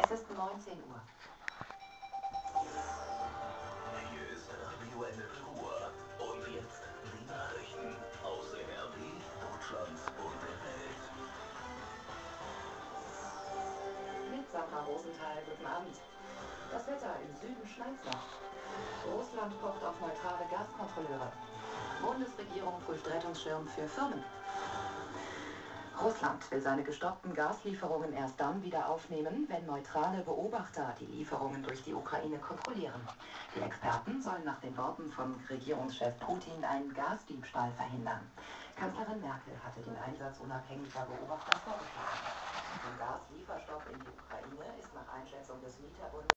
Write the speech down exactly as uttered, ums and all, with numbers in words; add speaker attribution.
Speaker 1: Es ist neunzehn Uhr.
Speaker 2: Hier ist Radio N Ruhr. Und jetzt die Nachrichten aus N R W, Deutschland und der Welt.
Speaker 1: Mit Sandra Rosenthal, guten Abend. Das Wetter: im Süden schneit's noch. Russland pocht auf neutrale Gaskontrolleure. Bundesregierung prüft Rettungsschirm für Firmen. Russland will seine gestoppten Gaslieferungen erst dann wieder aufnehmen, wenn neutrale Beobachter die Lieferungen durch die Ukraine kontrollieren. Die Experten sollen nach den Worten von Regierungschef Putin einen Gasdiebstahl verhindern. Kanzlerin Merkel hatte den Einsatz unabhängiger Beobachter vorgeschlagen. Ein Gaslieferstopp in die Ukraine ist nach Einschätzung des Mieterbundes